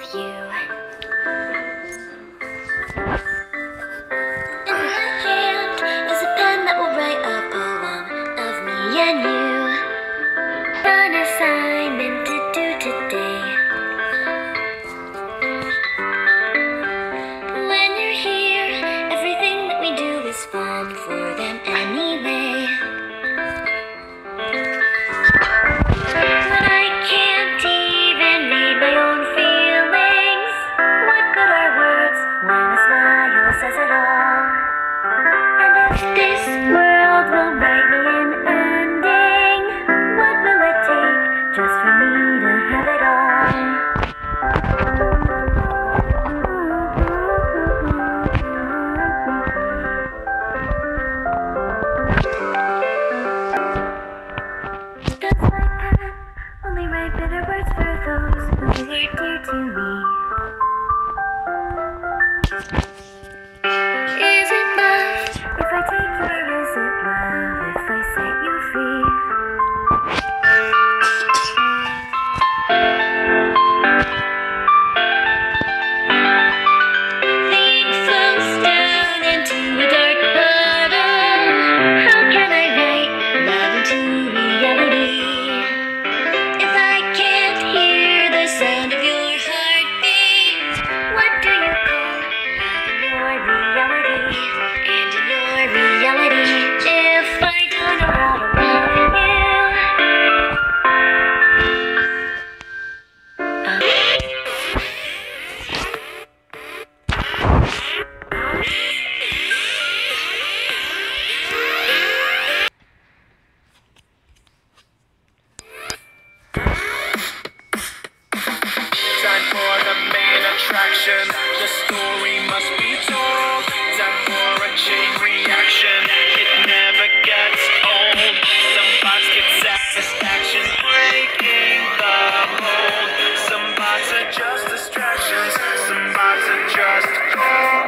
with you. In my hand is a pen that will write a poem of me and you. An assignment to do today. When you're here, everything that we do is fun for them anyway. When I can't even read my own feelings, what good are words when a smile says it all? And if this world will write me an ending, what will it take just for me to have it all? Does my pen only write bitter words for those who were dear to me? Is it love if I take you, or is it love if I set you free? Things flows down into a dark puddle. How can I write love into reality? If I can't hear the sound of your heartbeat, what do you call love in your reality? And in your reality, if I don't know how to love you, Time for the main attraction. The story must be told. Time for a chain reaction. It never gets old. Some bots get satisfaction breaking the mold. Some bots are just distractions. Some bots are just gold.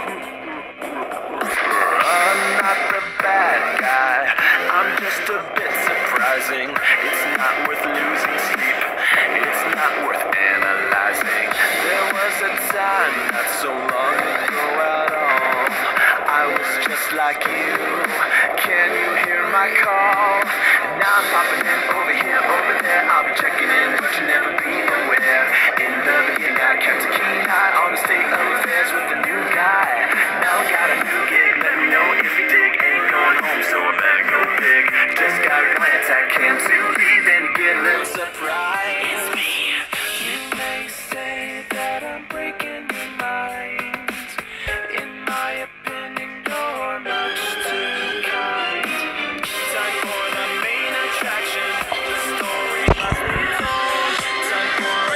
I'm not the bad guy. I'm just a bit surprising. It's not worth losing sleep. It's not worth analyzing. There was a time not so long ago at all. I was just like you. Can you hear my call? Now I'm popping in over here, over there. I'll be checking in, but you'll never be aware. In the beginning, I kept a keen eye on the state of affairs with the new guy. Now I got a new gig. Let me know if you dig. Ain't going home, so I better go big. Just gotta glance at Cam to breathe and get a little surprise. It's me. You may say that I'm breaking your mind. In my opinion, you're much too kind. Time for the main attraction. The story must be told. Time for a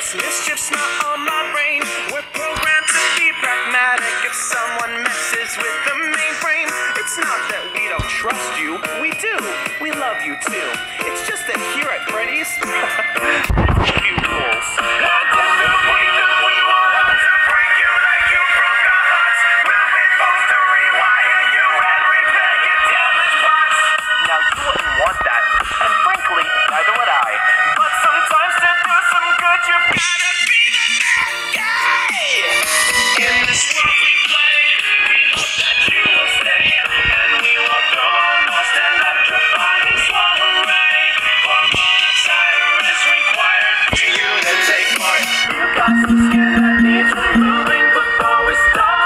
Mischief's not on my brain. We're programmed to be pragmatic. If someone messes with the mainframe, it's not that we don't trust you. We do. We love you too. It's just that here at Freddy's, few rules. Now you wouldn't want that, and frankly, neither would I. But sometimes to do some good, you've gotta be the bad guy. In this world we play, we hope that you will stay, and we will throw our most electrifying soiree. For monoxide is required for you to take part. You got some skin that needs removing before we start.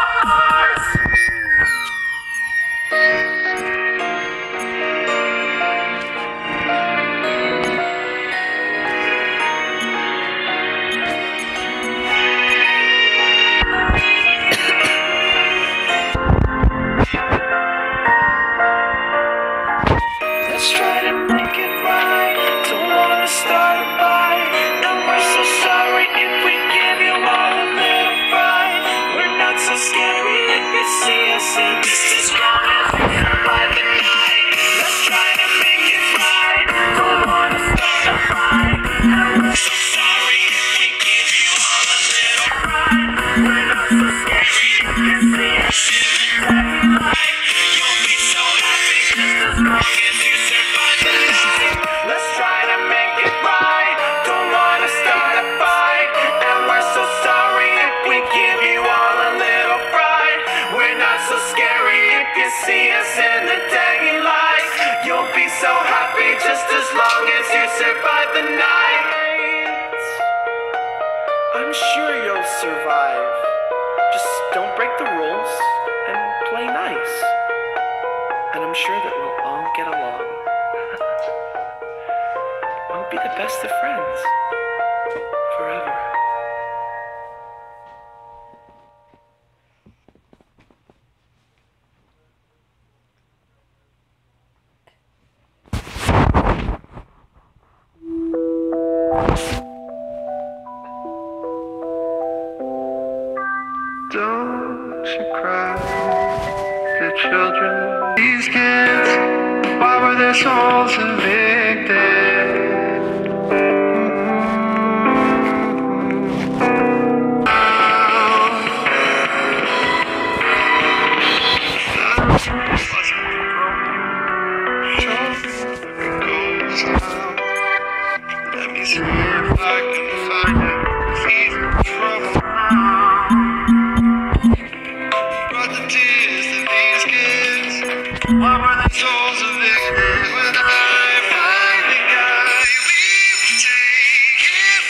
Let's try to make it right. Don't wanna start a fight, and we're so sorry if we give you all a little fright. We're not so scary if you see us in just as long as we survive the night. Let's try to make it right. Don't wanna start a fight, and we're so sorry if we give you all a little fright. We're not so scary if you see us in the daylight. You'll be so happy just as long as you survive the night. Let's try to make it right. Don't wanna start a fight, and we're so sorry if we give you all a little fright. We're not so scary if you see us in the daylight. You'll be so happy just as long as you survive the night. I'm sure you'll survive. Just don't break the rules and play nice. And I'm sure that we'll all get along. We'll be the best of friends. Forever. Don't you cry, the children. These kids, why were their souls evicted? Let me see if I can find it. He's in trouble now. Brought the tears to these kids. Why were their souls evicted? When I find the guy, we will take him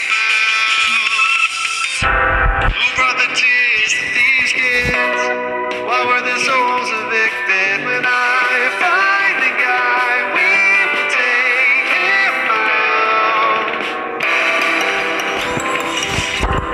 out. Who brought the tears to these kids? Why were their souls evicted? When I find the guy, we will take him out.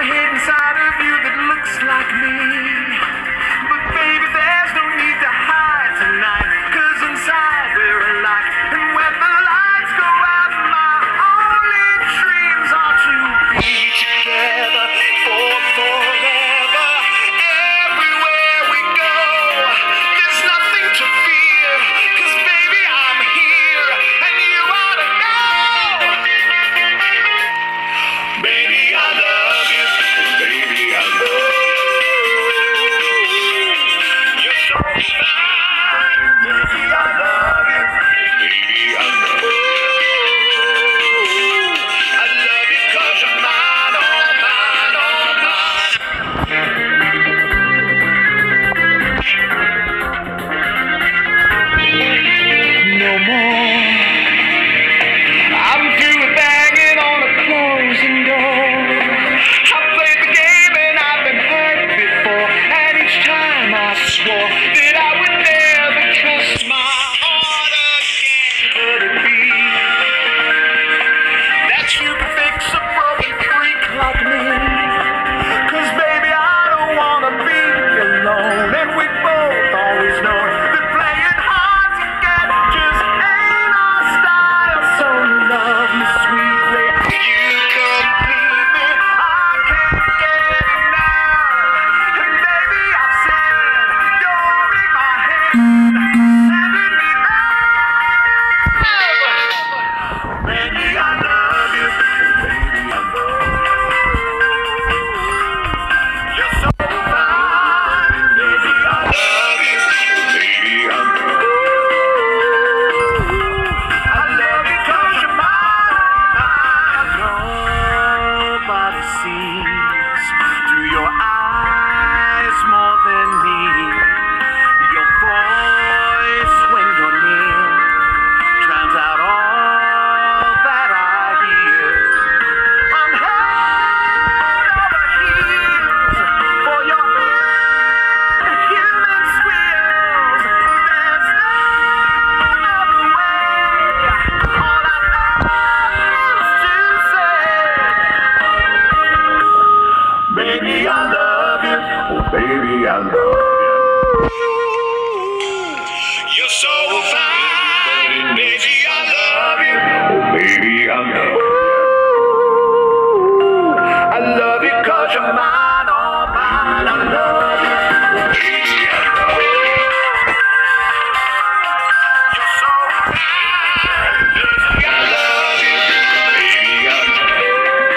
head inside of you that looks like me. But baby, there's no need to hide tonight, 'cause inside we're alike. And when the lights go out, my only dreams are to be together for forever. Everywhere we go, there's nothing to fear, 'cause baby, I'm here, and you ought to know. Baby, I love you. Baby, I love you. You're so fine. Baby, I love you. Baby, I love you. I love you 'cause you're mine, all mine, all mine. No more. I'm through with banging on a closing door. I've played the game and I've been hurt before, and each time I swore that I would never trust my heart again. Could it be that you can fix a broken freak like me? 'Cause baby, I don't wanna be alone, and we both always know that playing hard to get just ain't our style. So love me sweetly, you complete me, I can't get enough. And baby, I've said you're in my head, sending me love. Baby, I love you. Baby, I love you. You're so fine. Baby, I love you. Baby, I love you. I love you 'cause you're mine. Nobody sees through your eyes more than me. Your voice when you're near drowns out all that I hear. I'm head over heels for your inhuman skills. There's no other way. All I know is to say, baby, I love you. Oh, baby, I love you. You're so fine, baby, I love you. Oh, baby, I love you. I love you 'cause you're mine, all mine. I love you. Baby, I love you. You're so fine, baby, I love you. Baby, I love you.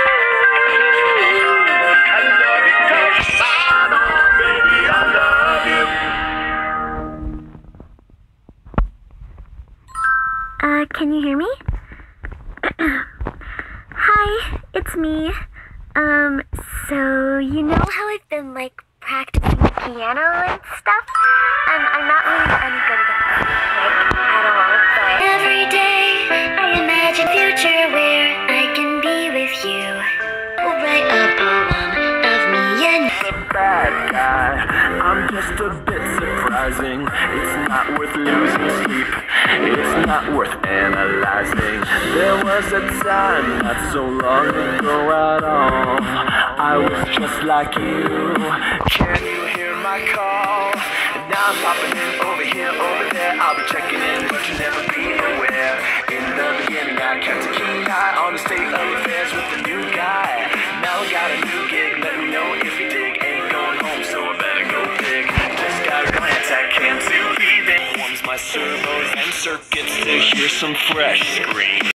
I love you 'cause you're mine, oh, baby, I love you. Can you hear me? Hi, it's me. So you know how I've been like practicing the piano and stuff? I'm not really any good at it, like at all, but every day I imagine future where I can be with you. We'll write a poem of me and The bad guy, I'm just a bit surprising. It's not worth losing sleep, it's not worth analyzing. There was a time not so long ago at all, I was just like you. Can you hear my call? And now I'm popping in over here, over there. I'll be checking in, but you'll never be aware. In the beginning, I kept a keen eye on the state of affairs with the new guy. Now I got a new gig, let me know if you dig. Ain't going home, so I better go big. Just gotta glance at Cam to be there. Warms my servos and circuits to hear some fresh screams.